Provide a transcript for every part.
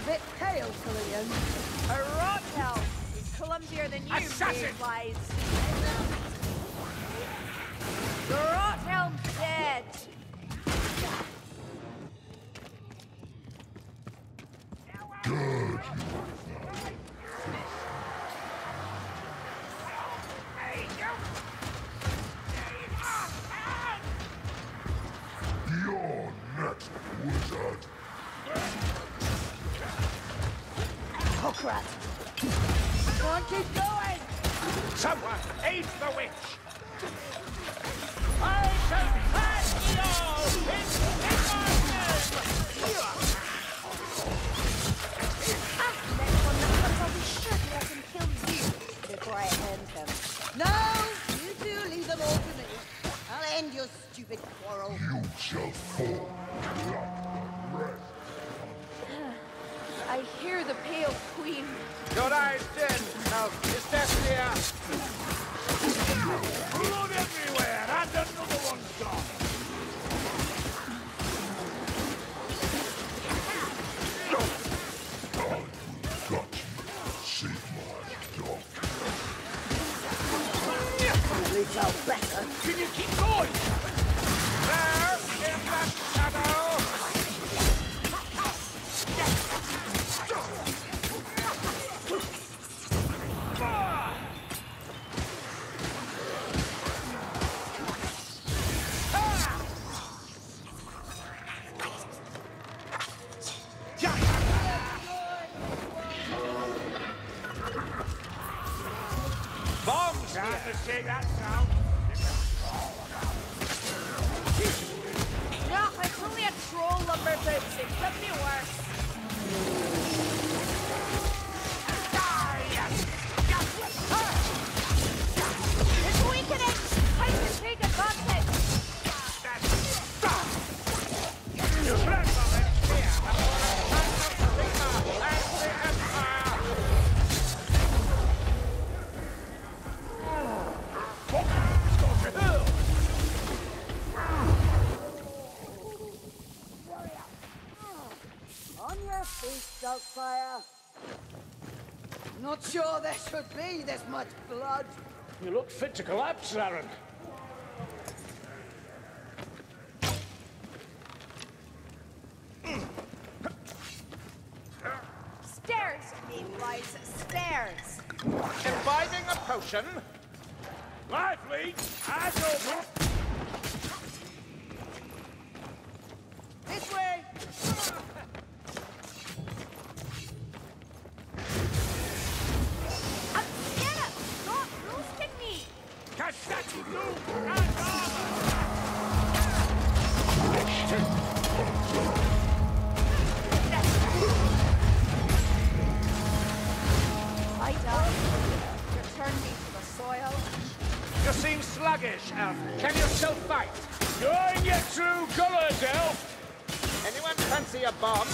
bit pale, Cillian. A rot hell. He's clumsier than you, Mayflies. The rot helm's dead. Good. You're next, wizard. Oh, crap. Come on, keep going! Someone aid the witch! I shall pass you all into darkness! Next one that comes, I'll be sure to let him kill you before I end him. No! You two leave them all to me. I'll end your stupid quarrel. You shall fall like the rest. I hear the Pale Queen. Your eyes dim. Now, is death here? Blood everywhere, and another one's gone. I will got you. Save my dog. Reach out better. Can you keep going? There, in that shadow. Bombs! Can't mistake that sound. No, it's only a troll lumber boots. It could be worse. It's weakening! Time to take advantage! On your feet, Darkfire. Not sure there should be this much blood. You look fit to collapse, Aaron. Stairs, Mayflies, stairs! Imbibing a potion. Lively, as over. This way! Anna, stop roasting me! Cassati do, and I die. Return me to the soil. you seem sluggish, Elf. Can you still fight? Showing your true colors, Elf. Anyone fancy a bomb?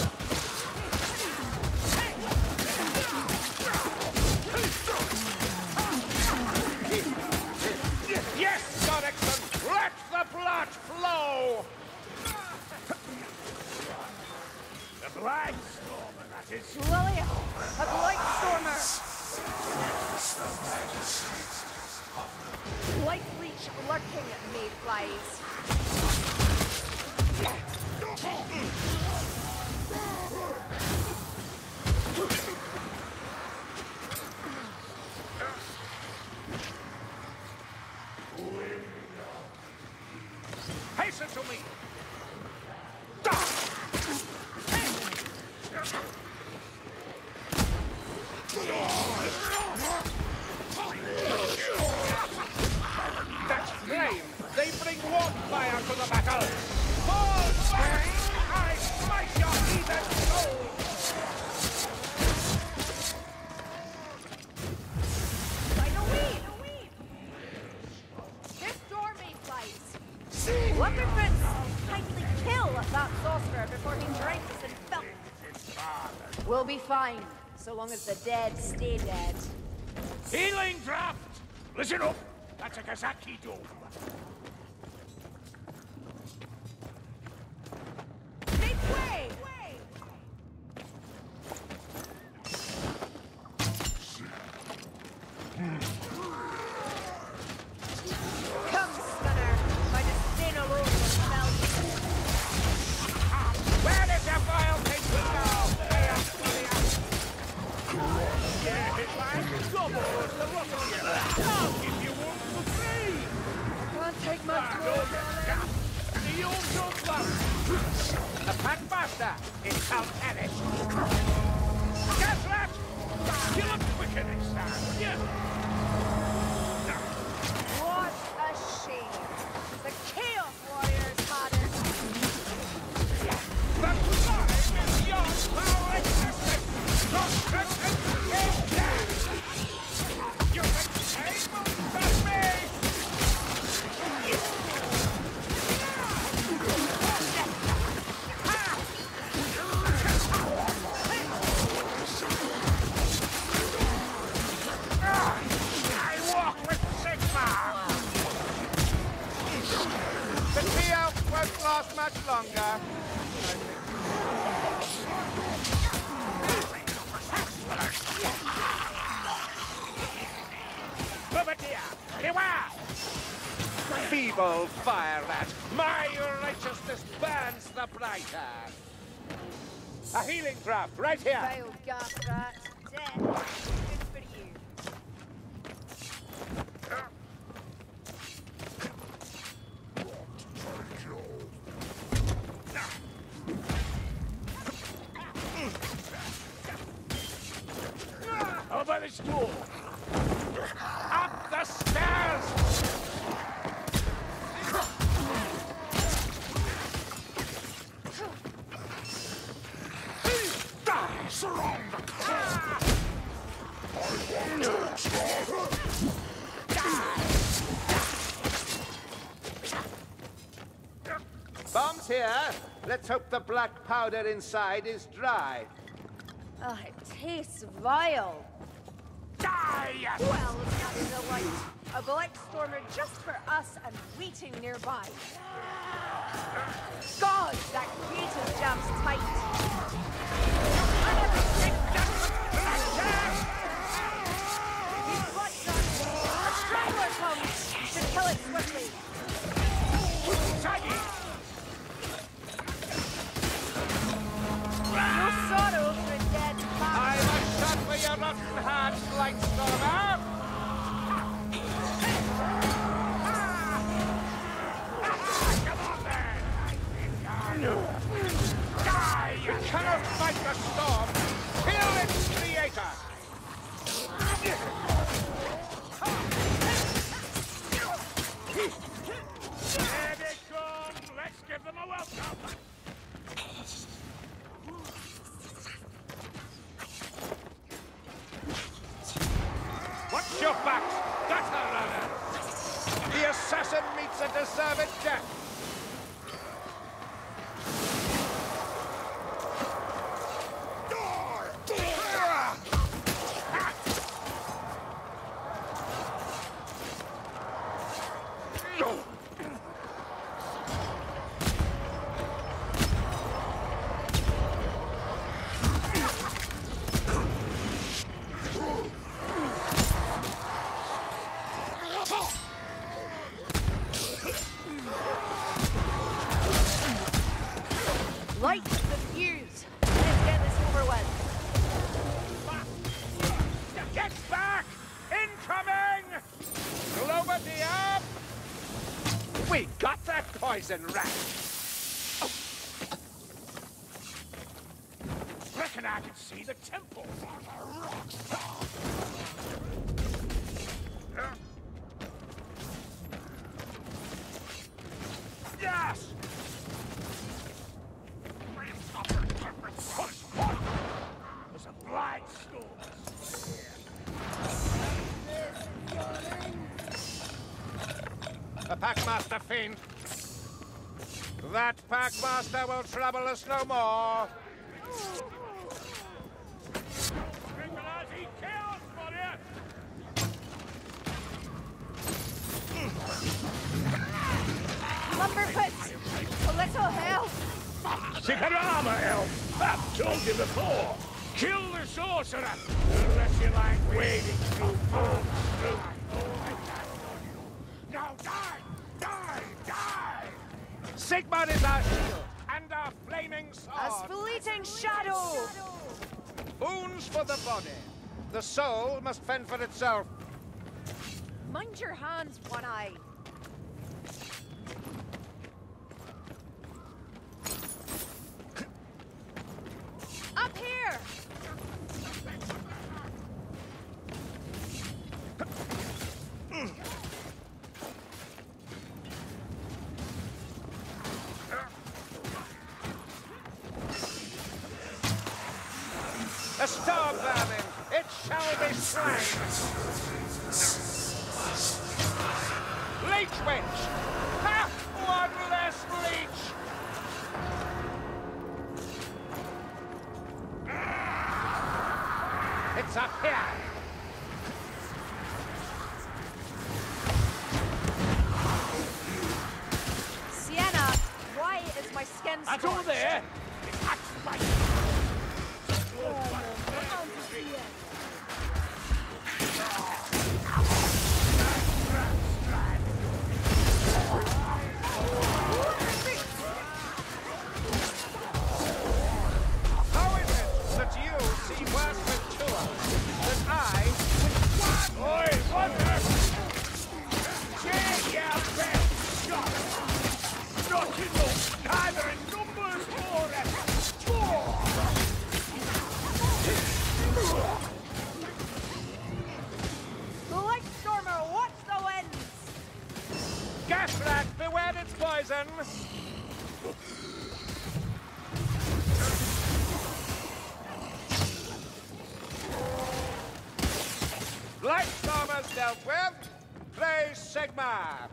Yes, Godexon! Let the blood flow! The Blight Stormer, that is. Lilio, a Blight Stormer! Blight Leech lurking at Mayflies. Hasten to me! That's flame! They bring warm fire to the battle! Fall back! I smite your heathen soul! By the weed! This door, Mayflies! Leatherfoot, kindly kill that sorcerer before he drinks us in filth! We'll be fine, so long as the dead stay dead. Healing draft! Listen up! That's a Kazaki dome. Make way! A Packmaster in Count Eric. Gasrat! You look quicker this time, would you? What a shame. The Chaos Warriors had it. The time is yours, power existence! Your strength is dead! You can take from me! I walk with Sigma! The Teo won't last much longer. Over here! Beware! Feeble fire rat! My righteousness burns the brighter! A healing draft right here! Vile gas rat. Dead. Good for you. Over the stool! Up the stairs! Surround the car! Bombs here. Let's hope the black powder inside is dry. Oh, it tastes vile. Die! Well, that's a delight. A Black Stormer just for us and waiting nearby. God, that creative jam's tight. He's got done. A strangler comes to kill it swiftly. No sorrow for a dead man. I'm a shot for your rotten heart, Lightstormer! Come on then! Die! You cannot fight the storm! Kill its creator! There they come! Let's give them a welcome! Watch your backs! Gutter runner! The assassin meets a deserved death! Light the fuse. Let's get this over with. Get back! Incoming! Clover the up! We got that poison rat! Oh. Reckon I can see the temple. Yes! There's a blind school. A Packmaster fiend. That Packmaster will trouble us no more. Lumberfoots, a little help. Sikarama, elf! I've told you before. Kill the sorcerer, unless you like wading through bones. Now die! Die! Die! Sigmar is our shield, and our flaming sword. A fleeting shadow. Boons for the body. The soul must fend for itself. Mind your hands, One Eye. A star vermin! It shall be slain! Leech witch! Ha! One less leech! It's up here! Sienna, why is my skin That's all scorched? there! How is it that you see worse with two than I with one? Oi, wonder! Check your best shot! Not enough, neither in numbers nor in score! The Light Stormer, watch the winds! Gas rat, beware its poison! Light stormers dealt with. Play Sigma.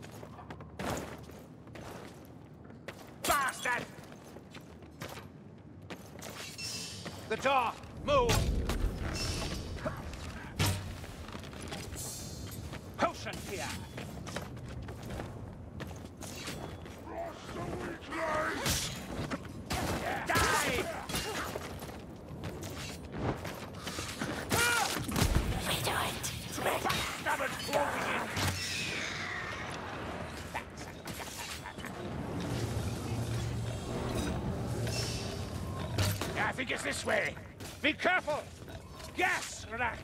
Bastard! The door. Move. Potion here. Die! Stubborn closing in. I think it's this way. Be careful! Gas rat!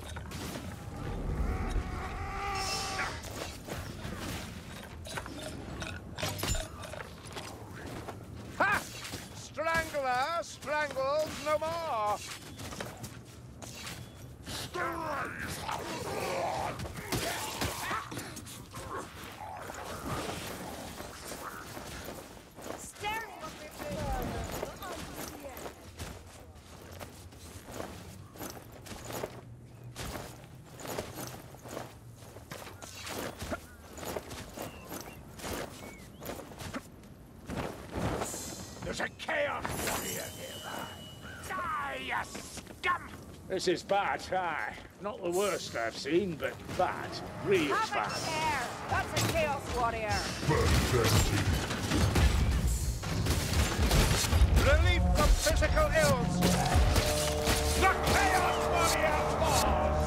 Ha! Strangler strangles no more! Staring at me. There's a chaos warrior nearby. Die, you scum! This is bad, aye. Not the worst I've seen, but bad. Real Have bad. a care. That's a Chaos Warrior. Relief from physical ills. The Chaos Warrior falls!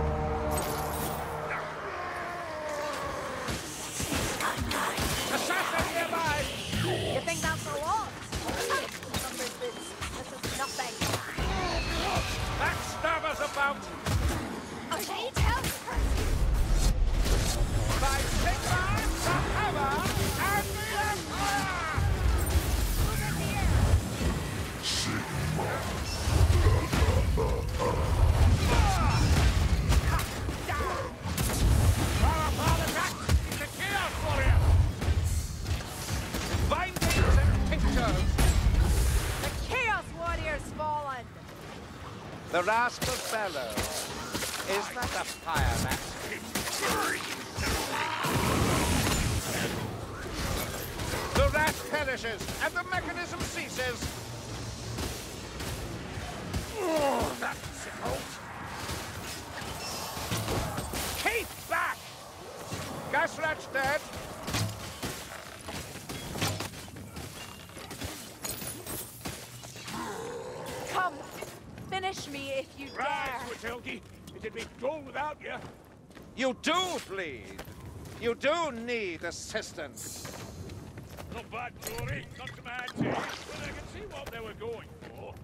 Assassin nearby! You think that's a lot? This is nothing. That stabber's about! Okay, tell her. By Sigma, forever, and the Empire! Powerful attack! The Chaos Warrior! Bindings and tinctures! The Chaos Warrior's fallen. The rascal fellow. Is that a fire rat? The rat perishes, and the mechanism ceases. Oh, that tickles. Keep back! Gas rat's dead. Come, finish me if you dare. Right, Switelgi. It'd be dull without you. You do bleed. You do need assistance. Not bad, Glory. Not to my taste, but I can see what they were going for.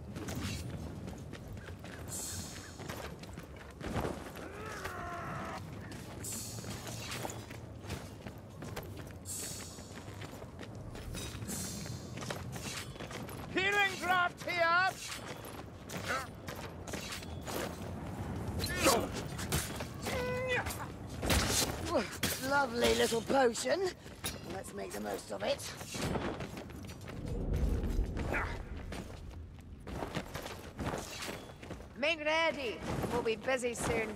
Healing draft here! Lovely little potion. Let's make the most of it. Make ready. We'll be busy soon.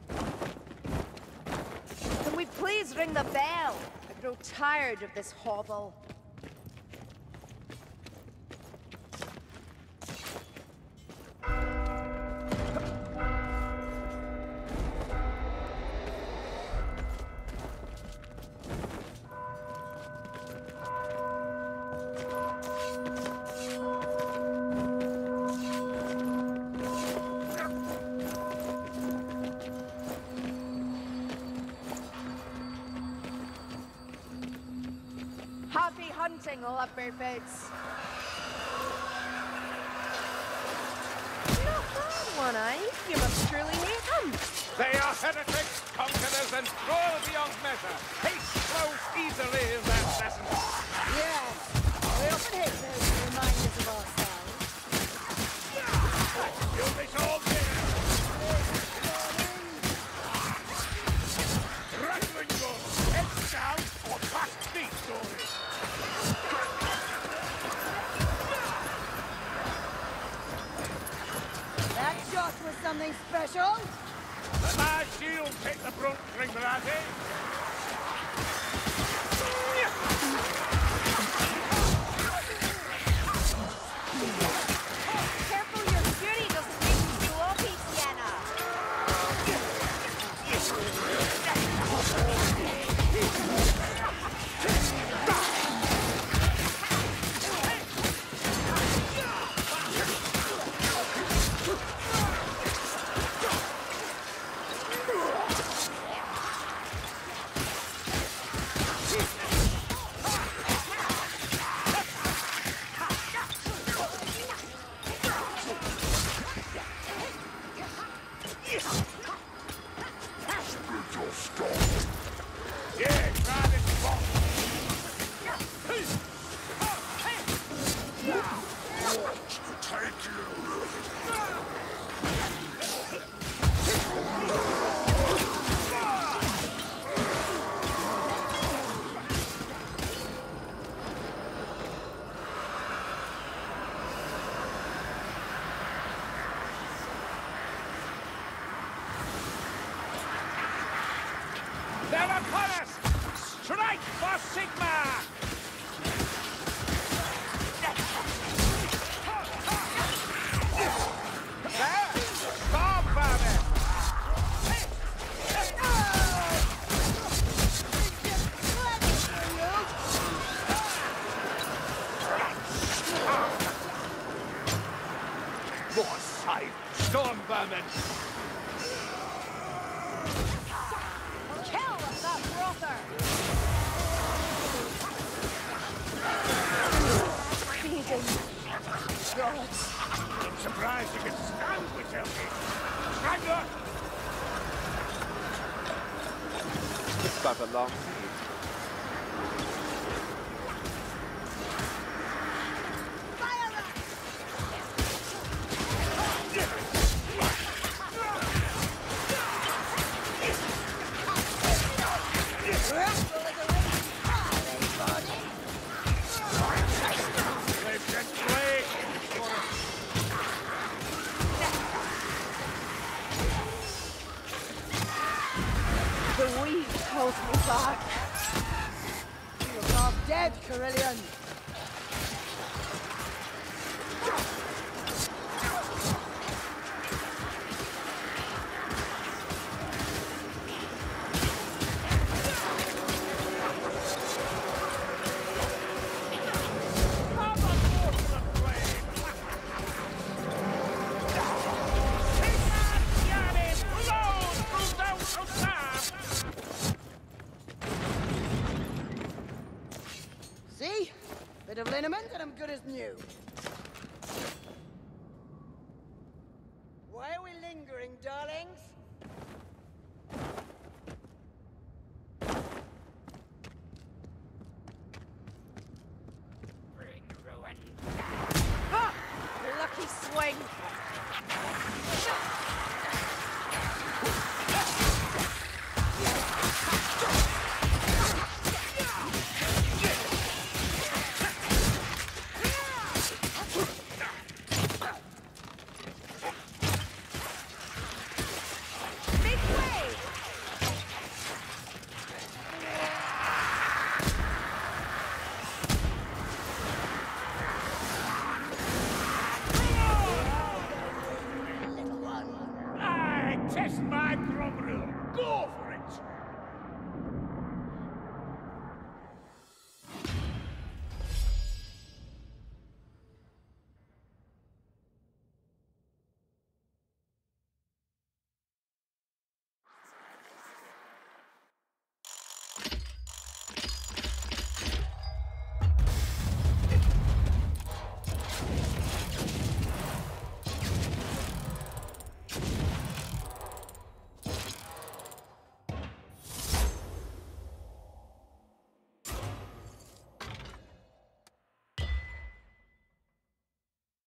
Can we please ring the bell? I grow tired of this hovel. Happy hunting, all up boots. Not bad, One-Eye. You must truly hate them. They are heretics, conquerors, and cruel beyond measure. Hate flows easily in their essence. Yes, we often hate those who remind us of ourselves. You'll be all here. Rattling gun. Heads down or past these stories. That shot was something special. Let my shield take the brunt, Grimrati. Careful your beauty doesn't make you sloppy, Sienna. Yeah, try this spot. Take you. They're upon us! Strike for Sigma! There! Storm Vermin! More sight. Storm vermin. Kill that brother! Feeding. God. I'm surprised you can stand without me. Strangler! It's but a long The weed holds me back. You're half dead, Carillion. See? Bit of liniment and I'm good as new. Why are we lingering, darlings?